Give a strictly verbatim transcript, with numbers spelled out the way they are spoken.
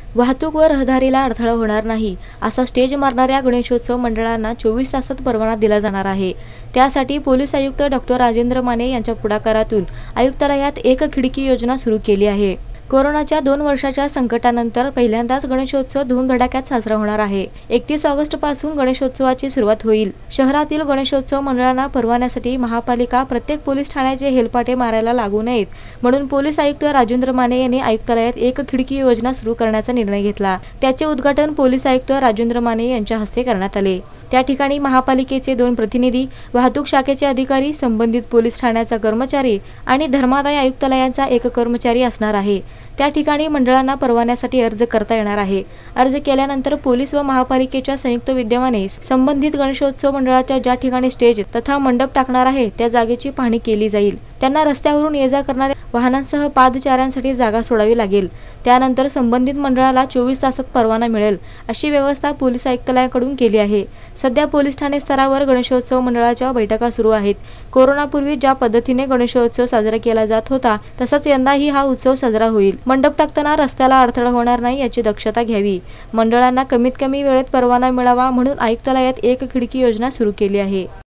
वाहतूक व रहदारीला अडथळा होणार नाही असा स्टेज मारणाऱ्या गणेशोत्सव मंडळांना चोवीस तासात परवाना दिला जाणार आहे। त्यासाठी पोलीस आयुक्त डॉक्टर राजेंद्र माने यांच्या पुढाकारातून आयुक्तालयात एक खिडकी योजना सुरू केली आहे। कोरोनाच्या दोन वर्षाच्या संकटानंतर पहिल्यांदाच गणेशोत्सव धूमधडाक्यात साजरा होणार आहे। एकतीस ऑगस्ट पासून गणेशोत्सवाची सुरुवात होईल। शहरातील गणेशोत्सव मंडळांना परवान्यासाठी महापालिका प्रत्येक पोलीस ठाण्याचे हेलपाटे मारायला लागू नयेत म्हणून पोलीस आयुक्त राजेंद्र माने यांनी आयुक्तालयात एक खिडकी योजना सुरू करण्याचा निर्णय घेतला। त्याचे उद्घाटन पोलीस आयुक्त राजेंद्र माने यांच्या हस्ते करण्यात आले। त्या ठिकाणी महापालिकेचे दोन प्रतिनिधी, वाहतूक शाखेचे अधिकारी, संबंधित पोलीस ठाण्याचा कर्मचारी आणि धर्मादाय आयुक्तालयाचा एक कर्मचारी असणार आहे। त्या ठिकाणी मंडळांना परवान्यासाठी अर्ज करता येणार आहे। अर्ज केल्यानंतर पोलीस व महापालिकेच्या संयुक्त विद्यमाने संबंधित गणेशोत्सव मंडळाच्या ज्या ठिकाणी स्टेज तथा मंडप टाकणार आहे त्या जागेची पाहणी केली जाईल। त्यांना रस्त्यावरून ये जा करणाऱ्या वाहनांसह पादचाऱ्यांसाठी जागा सोडावी लागेल। त्यानंतर संबंधित मंडळाला चोवीस तासात परवाना मिळेल अशी व्यवस्था पोलीस आयुक्तालयाकडून केली आहे। सध्या पोलीस ठाणे स्तरावर गणेशोत्सव मंडळाच्या बैठका सुरू आहेत। कोरोनापूर्वी ज्या पद्धतीने गणेशोत्सव साजरा केला जात होता तसाच यंदाही हा उत्सव साजरा होईल। मंडप टाकताना रस्त्याला अडथळा होणार नाही याची दक्षता घ्यावी। मंडळांना कमीत कमी वेळेत परवाना मिळावा म्हणून आयुक्तालयात एक खिडकी योजना सुरू केली आहे।